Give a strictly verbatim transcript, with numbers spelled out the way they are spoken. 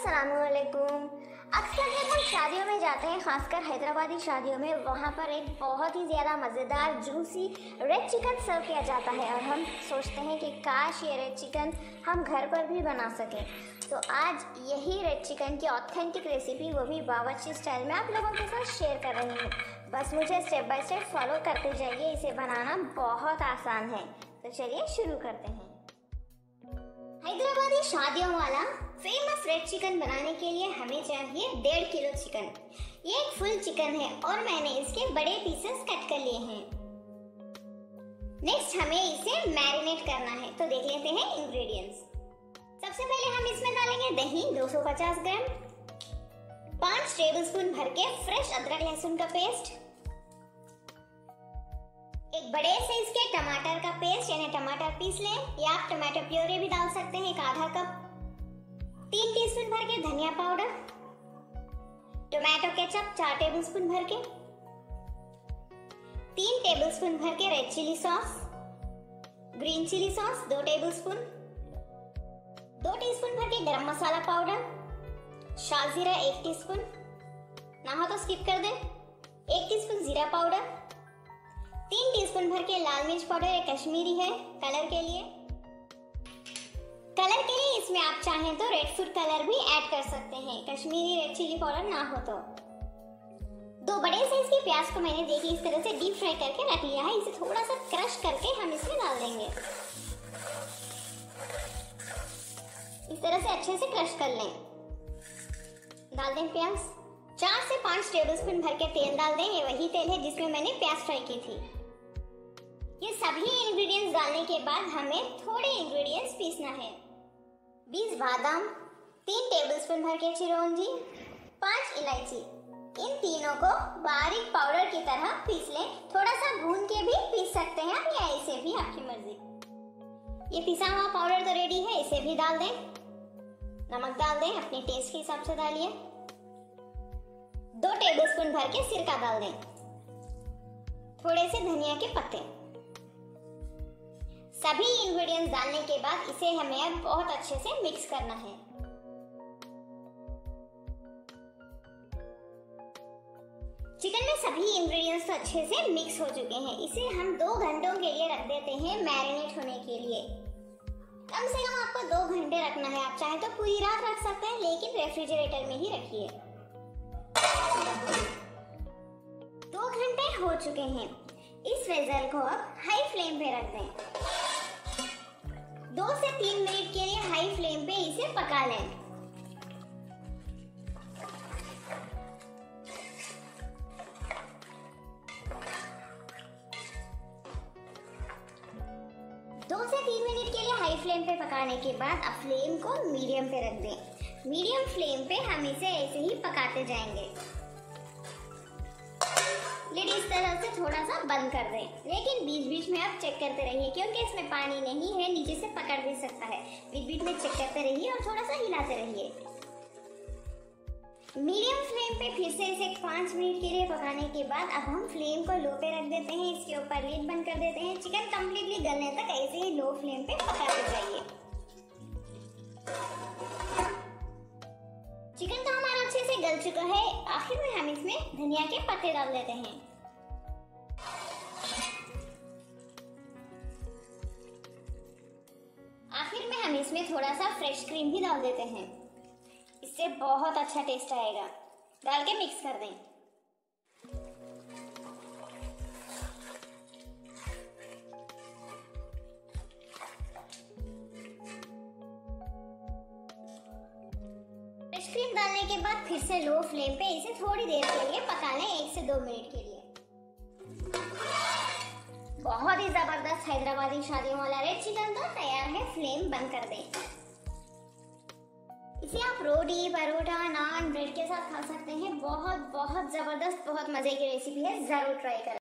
अस्सलामुअलैकुम। अक्सर जब हम शादियों में जाते हैं, खासकर हैदराबादी शादियों में, वहाँ पर एक बहुत ही ज़्यादा मज़ेदार जूसी रेड चिकन सर्व किया जाता है और हम सोचते हैं कि काश ये रेड चिकन हम घर पर भी बना सकें। तो आज यही रेड चिकन की ऑथेंटिक रेसिपी, वो भी बावर्ची स्टाइल में, आप लोगों के साथ शेयर कर रही हूँ। बस मुझे स्टेप बाय स्टेप फॉलो करते जाइए, इसे बनाना बहुत आसान है। तो चलिए शुरू करते हैं। हैदराबादी शादियों वाला फेमस रेड चिकन बनाने के लिए हमें चाहिए डेढ़ किलो चिकन। ये एक फुल चिकन है और मैंने इसके बड़े पीसेस कट कर लिए हैं। नेक्स्ट हमें इसे मैरिनेट करना है, तो देख लेते हैं इंग्रेडिएंट्स। सबसे पहले हम इसमें डालेंगे दही दो सौ पचास ग्राम, पाँच टेबलस्पून भर के फ्रेश अदरक लहसुन का पेस्ट, एक बड़े साइज के टमाटर का पेस्ट यानी टमाटर पीस लें, या आप टमाटो प्योरे भी डाल सकते हैं, एक आधा कप, तीन टीस्पून भर के धनिया पाउडर, टोमेटो केचप चार टेबलस्पून भर के, तीन टेबलस्पून भर के red chilli sauce, green chilli sauce दो टेबलस्पून, दो टीस्पून भर के गरम मसाला पाउडर, शाजीरा एक टीस्पून, ना हो तो स्किप कर दें, एक टीस्पून जीरा पाउडर, तीन टीस्पून भर के लाल मिर्च पाउडर, ये कश्मीरी है कलर के लिए। कलर के लिए इसमें आप चाहें तो रेड फूड कलर भी ऐड कर सकते हैं, कश्मीरी रेड चिली पाउडर ना हो तो। दो बड़े साइज के प्याज को मैंने देखिए इस तरह से डीप फ्राई करके रख लिया है। इसे थोड़ा सा क्रश करके हम इसमें डाल देंगे। इस तरह से अच्छे से क्रश कर लें। डाल दें प्याज। चार से पाँच टेबलस्पून भर के तेल डाल दें। ये वही तेल है जिसमें मैंने प्याज फ्राई की थी। ये सभी इंग्रेडिएंट्स डालने के बाद हमें थोड़े इंग्रेडिएंट्स पीसना है। बीस बादाम, तीन टेबलस्पून भर के चिरौंजी, पांच इलायची, इन तीनों को बारीक पाउडर की तरह पीस लें। थोड़ा सा भून के भी पीस सकते हैं आप, या ऐसे भी, आपकी मर्जी। ये पिसा हुआ पाउडर तो रेडी है, इसे भी डाल दें। नमक डाल दें, अपने टेस्ट के हिसाब से डालिए। दो टेबलस्पून भर के सिरका डाल दें। थोड़े से धनिया के पत्ते। सभी इंग्रेडिएंट्स डालने के बाद इसे हमें अब बहुत अच्छे से मिक्स करना है। चिकन में सभी इंग्रेडिएंट्स तो अच्छे से मिक्स हो चुके हैं। इसे हम दो घंटों के लिए रख देते हैं मैरिनेट होने के लिए। कम से कम आपको दो घंटे रखना है। आप चाहें तो पूरी रात रख सकते हैं, लेकिन रेफ्रिजरेटर में ही रखिए। दो घंटे हो चुके हैं। इस वेसल को अब हाई फ्लेम पे रख दें। दो से तीन मिनट के लिए हाई फ्लेम पे इसे पका लें। दो से तीन मिनट के लिए हाई फ्लेम पे पकाने के बाद अब फ्लेम को मीडियम पे रख दें। मीडियम फ्लेम पे हम इसे ऐसे ही पकाते जाएंगे। लिड इस तरह से थोड़ा सा बंद कर दें, लेकिन बीच बीच में आप चेक करते रहिए, क्योंकि इसमें पानी नहीं है, नीचे से पकड़ भी सकता है। बीच बीच में चेक करते रहिए और थोड़ा सा हिलाते रहिए। मीडियम फ्लेम पे फिर से इसे पाँच मिनट के लिए पकाने के बाद अब हम फ्लेम को लो पे रख देते हैं। इसके ऊपर लिड बंद कर देते हैं। चिकन कंप्लीटली गलने तक ऐसे ही लो फ्लेम पे पकाते जाइए। चिकन तो हमारा अच्छे से गल चुका है। आखिर में हम इसमें धनिया के पत्ते डाल देते हैं। आखिर में हम इसमें थोड़ा सा फ्रेश क्रीम भी डाल देते हैं। इससे बहुत अच्छा टेस्ट आएगा। डाल के मिक्स कर दें। फ्रेश क्रीम डालने के बाद फिर से लो फ्लेम पे इसे थोड़ी देर के लिए पका लें, एक से दो मिनट के लिए। बहुत ही जबरदस्त हैदराबादी शादियों वाला रेड चिकन तो तैयार है। फ्लेम बंद कर दें। इसे आप रोटी, परोठा, नान, ब्रेड के साथ खा सकते हैं। बहुत बहुत जबरदस्त, बहुत मजे की रेसिपी है, जरूर ट्राई करें।